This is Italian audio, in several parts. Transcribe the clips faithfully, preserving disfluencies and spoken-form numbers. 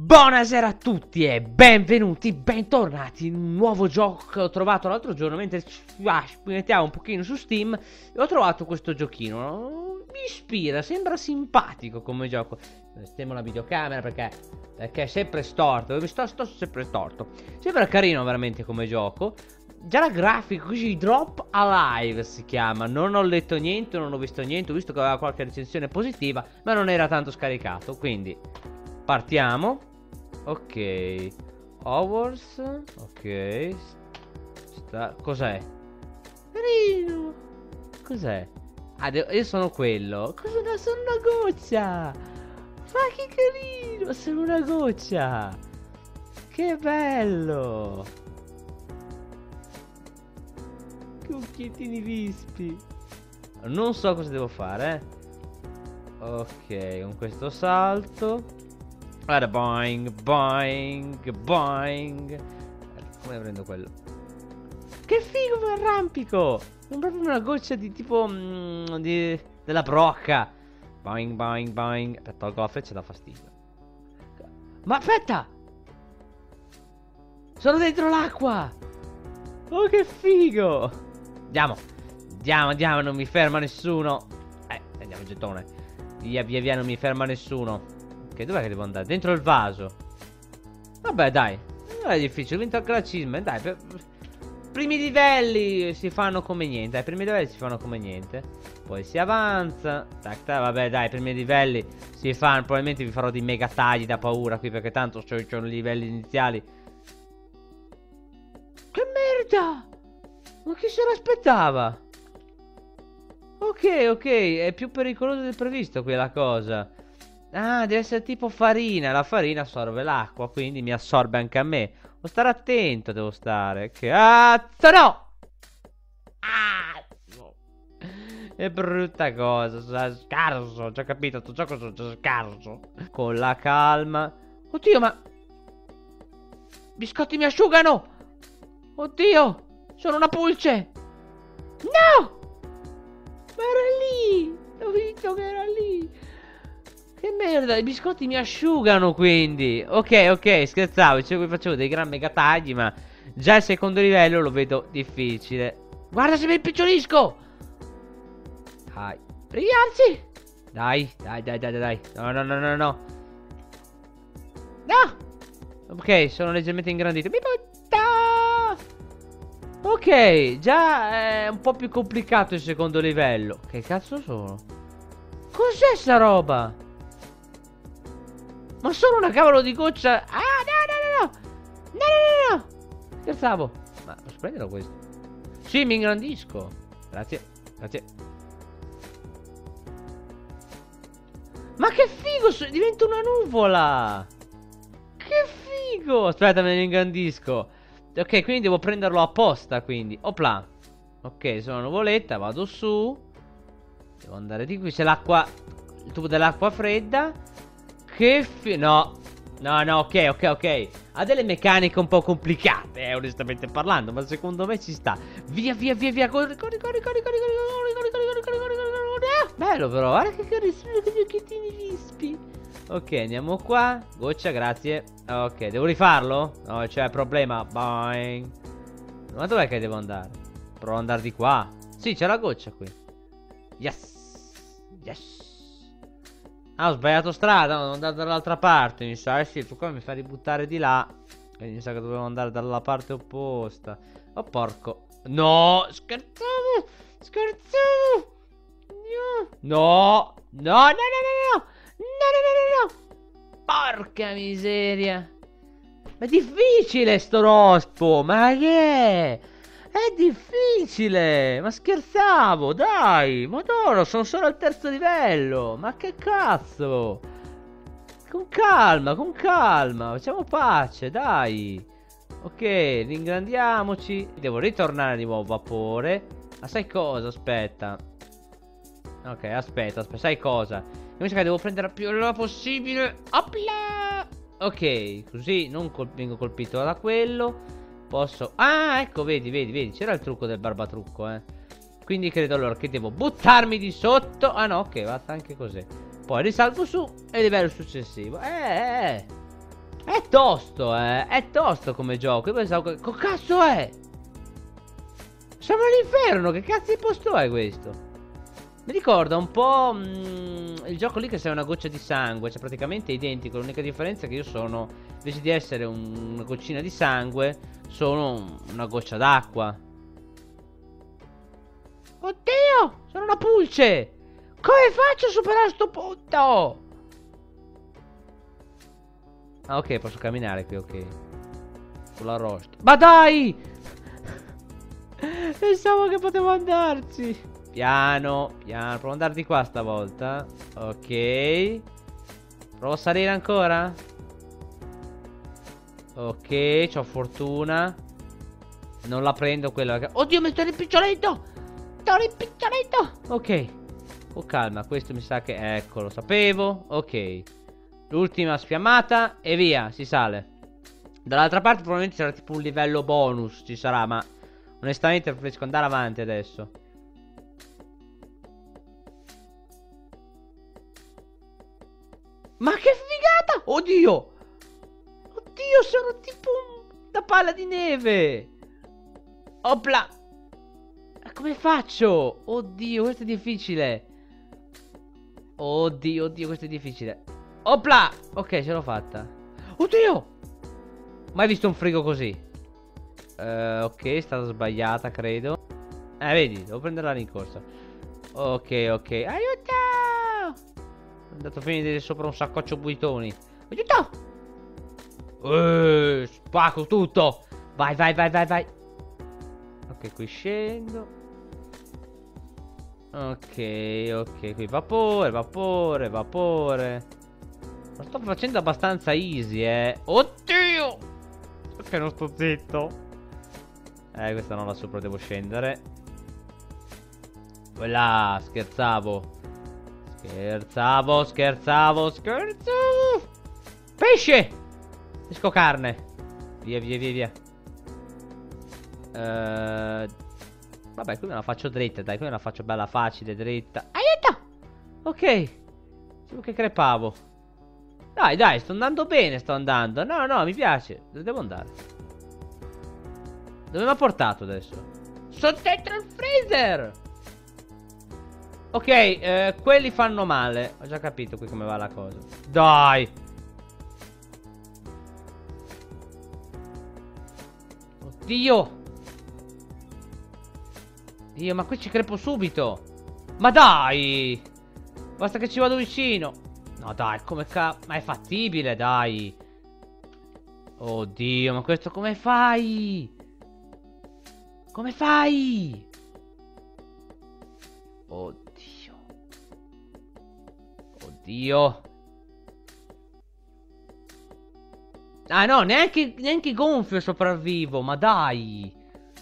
Buonasera a tutti e benvenuti, bentornati in un nuovo gioco che ho trovato l'altro giorno mentre mettiamo un pochino su Steam. E ho trovato questo giochino, mi ispira, sembra simpatico come gioco. Mettiamo la videocamera perché, perché è sempre storto, dove sto, sto sempre storto. Sembra carino veramente come gioco. Già la grafica così, Drop Alive si chiama. Non ho letto niente, non ho visto niente. Ho visto che aveva qualche recensione positiva, ma non era tanto scaricato. Quindi partiamo. Ok. Hours. Ok. Cos'è? Carino. Cos'è? Ah, io sono quello. Cosa? No, sono una goccia. Ma che carino. Sono una goccia. Che bello. Che occhiettini vispi. Non so cosa devo fare, eh. Ok, con questo salto. Guarda, boing, boing, boing. Come prendo quello? Che figo, mi arrampico. È proprio una goccia di tipo mm, di, della brocca. Boing, boing, boing. Aspetta, tolgo la freccia, da fastidio. Ma aspetta, sono dentro l'acqua. Oh, che figo. Andiamo, andiamo, andiamo, non mi ferma nessuno. Eh, andiamo il gettone. Via, via, via, non mi ferma nessuno. Ok, dov'è che devo andare? Dentro il vaso. Vabbè, dai, non è difficile, ho vinto anche la chisma. Dai, per... primi livelli si fanno come niente. Ai primi livelli si fanno come niente. Poi si avanza. Tac, tac, vabbè, dai, i primi livelli si fanno. Probabilmente vi farò dei mega tagli da paura qui, perché tanto c'ho i livelli iniziali. Che merda! Ma chi se l'aspettava? Ok, ok, è più pericoloso del previsto qui la cosa. Ah, deve essere tipo farina. La farina assorbe l'acqua, quindi mi assorbe anche a me. Devo stare attento, devo stare. Che cazzo, no! Ah, no. È brutta cosa. Sono scarso, ho già capito. Sto gioco sono scarso. Con la calma. Oddio, ma biscotti mi asciugano. Oddio, sono una pulce. No! Ma era lì. Ho visto che era lì. Che merda, i biscotti mi asciugano quindi. Ok, ok, scherzavo, dicevo che facevo dei gran mega tagli, ma già il secondo livello lo vedo difficile. Guarda se mi impiccolisco. Dai, rialzi. Dai, dai, dai, dai, dai. No, no, no, no, no. No. Ok, sono leggermente ingrandito. Mi butta. Ok, già è un po' più complicato il secondo livello. Che cazzo sono? Cos'è sta roba? Ma sono una cavolo di goccia. Ah, no, no, no, no. No, no, no, no. Scherzavo. Ma posso prenderlo questo? Sì, mi ingrandisco. Grazie, grazie. Ma che figo, divento una nuvola. Che figo. Aspetta, me ne ingrandisco. Ok, quindi devo prenderlo apposta, quindi. Opla. Ok, sono una nuvoletta, vado su. Devo andare di qui, c'è l'acqua. Il tubo dell'acqua fredda. Che fi... No, no, no, ok, ok, ok. Ha delle meccaniche un po' complicate, eh, onestamente parlando, ma secondo me ci sta. Via, via, via, via. Corri, corri, corri, corri, corri, corri, corri, corri, corri, corri, corri, corri. Bello però, guarda che carissimo, che gli occhiettini vispi. Ok, andiamo qua. Goccia, grazie. Ok, devo rifarlo? No, c'è problema. Boing. Ma dov'è che devo andare? Provo ad andare di qua. Sì, c'è la goccia qui. Yes. Yes. Ah, ho sbagliato strada, devo andare dall'altra parte, mi sa. Eh sì, tu qua mi fa ributtare di là. Quindi mi sa che dovevo andare dalla parte opposta. Oh porco. No, scherzavo. Scherzavo. No. No, no, no, no, no. No, no, no, no, no. Porca miseria. Ma è difficile sto rospo. Ma che è? È difficile. Ma scherzavo, dai. Madonna, sono solo al terzo livello. Ma che cazzo. Con calma, con calma. Facciamo pace, dai. Ok, ringrandiamoci. Devo ritornare di nuovo a vapore. Ma sai cosa? Aspetta. Ok, aspetta, aspetta. Sai cosa? Mi sa che devo prendere più veloce possibile. Opla. Ok, così non col vengo colpito da quello. Posso... Ah, ecco, vedi, vedi, vedi. C'era il trucco del barbatrucco, eh. Quindi credo allora che devo buttarmi di sotto. Ah no, ok, basta anche così. Poi risalgo su e livello successivo. Eh, eh, eh. È tosto, eh. È tosto come gioco. Io pensavo che... Che cazzo è? Siamo all'inferno. Che cazzo di posto è questo? Mi ricorda un po' mm, il gioco lì che sei una goccia di sangue. Cioè praticamente identico. L'unica differenza è che io sono, invece di essere un, una goccina di sangue, sono una goccia d'acqua. Oddio, sono una pulce. Come faccio a superare sto punto? Ah, ok, posso camminare qui, ok. Sulla rosta. Ma dai! Pensavo che potevo andarci. Piano, piano. Provo ad andare di qua stavolta. Ok. Provo a salire ancora. Ok, c'ho fortuna. Non la prendo quella. Oddio, mi sto rimpicciolendo. Sto rimpicciolendo. Ok. Oh, calma, questo mi sa che... Ecco, lo sapevo. Ok. L'ultima sfiammata e via, si sale. Dall'altra parte probabilmente sarà tipo un livello bonus. Ci sarà, ma onestamente preferisco andare avanti adesso. Ma che figata! Oddio! Oddio, sono tipo una palla di neve. Opla! Ma come faccio? Oddio, questo è difficile. Oddio, oddio, questo è difficile. Opla! Ok, ce l'ho fatta. Oddio! Mai visto un frigo così? uh, Ok, è stata sbagliata, credo. Eh, vedi, devo prendere la rincorsa. Ok, ok. Aiuto! È andato a finire sopra un saccoccio buitoni. Aiuto! Uh, spacco tutto. Vai, vai, vai, vai, vai. Ok, qui scendo. Ok, ok, qui vapore, vapore, vapore. Lo sto facendo abbastanza easy, eh. Oddio! Perché non sto zitto? Eh, questa non la sopra, devo scendere. Voilà, scherzavo. Scherzavo, scherzavo, scherzavo. Pesce! Pesco carne. Via, via, via, via. Uh, vabbè, qui me la faccio dritta, dai, qui me la faccio bella facile, dritta. Aiuto! Ok. Sembra che crepavo. Dai, dai, sto andando bene, sto andando. No, no, mi piace. Dove devo andare? Dove mi ha portato adesso? Sono dentro il freezer! Ok, eh, quelli fanno male. Ho già capito qui come va la cosa. Dai! Oddio! Dio, ma qui ci crepo subito. Ma dai! Basta che ci vado vicino. No dai, come ca... Ma è fattibile, dai. Oddio, ma questo come fai? Come fai? Oddio. Oddio. Ah no, neanche, neanche gonfio sopravvivo, ma dai.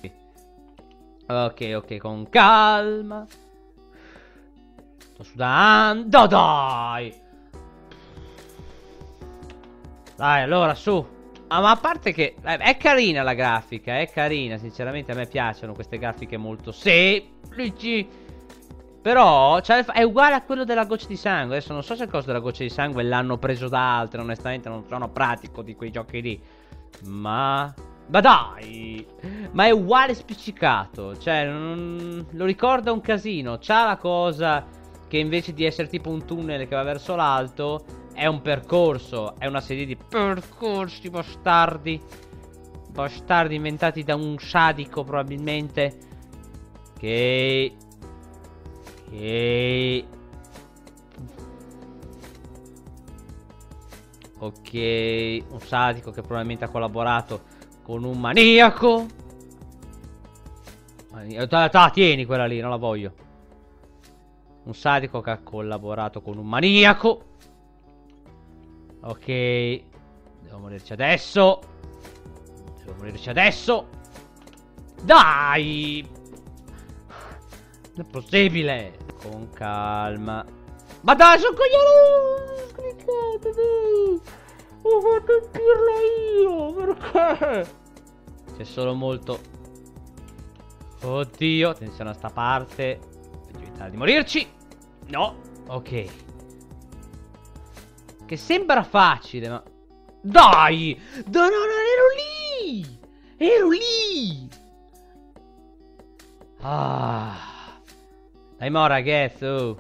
Ok, ok, con calma. Sto sudando, dai. Dai, allora, su. Ah, ma a parte che eh, è carina la grafica, è carina. Sinceramente a me piacciono queste grafiche molto semplici. Però cioè, è uguale a quello della goccia di sangue. Adesso non so se il coso della goccia di sangue l'hanno preso da altre. Onestamente non sono pratico di quei giochi lì. Ma... Ma dai! Ma è uguale spiccicato. Cioè, non... lo ricorda un casino. C'ha la cosa che invece di essere tipo un tunnel che va verso l'alto, è un percorso. È una serie di percorsi bastardi. Bastardi inventati da un sadico probabilmente. Che... Ok. Ok. Un sadico che probabilmente ha collaborato con un maniaco. Ah, tieni quella lì, non la voglio. Un sadico che ha collaborato con un maniaco. Ok. Devo morirci adesso. Devo morirci adesso. Dai! Non è possibile. Con calma. Ma dai, sono coglione! Scliccatevi! Ho fatto il pirla io! Perché? C'è solo molto. Oddio, attenzione a sta parte. Per evitare di morirci. No. Ok. Che sembra facile, ma Dai! No, no, no, ero lì! Ero lì! Ah. Dai mo ragazzi, oh.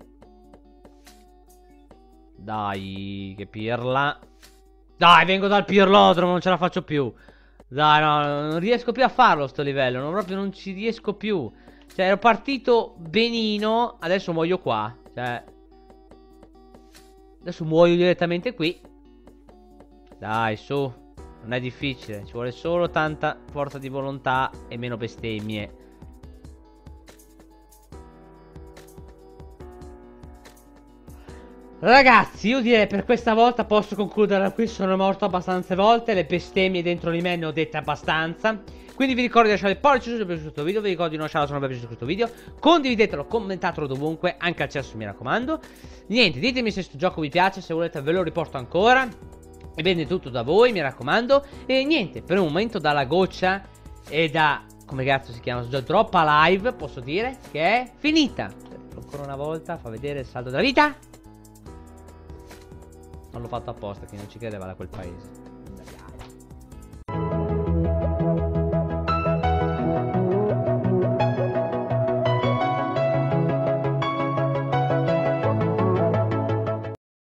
Dai, che pirla. Dai, vengo dal pirlodromo, non ce la faccio più. Dai, no, non riesco più a farlo sto livello. Non, proprio non ci riesco più. Cioè, ero partito benino. Adesso muoio qua. Cioè, adesso muoio direttamente qui. Dai, su. Non è difficile. Ci vuole solo tanta forza di volontà e meno bestemmie. Ragazzi, io direi per questa volta posso concludere qui. Sono morto abbastanza volte. Le bestemmie dentro di me ne ho dette abbastanza. Quindi vi ricordo di lasciare il pollice su se vi è piaciuto questo video. Vi ricordo di non lasciarlo se non vi è piaciuto questo video. Condividetelo, commentatelo dovunque, anche al cesso mi raccomando. Niente, ditemi se questo gioco vi piace. Se volete ve lo riporto ancora. Ebbene, tutto da voi, mi raccomando. E niente, per un momento dalla goccia e da... come cazzo si chiama? Già troppa live, posso dire che è finita. Ancora una volta, fa vedere il saldo della vita. Non l'ho fatto apposta, che non ci credeva da quel paese.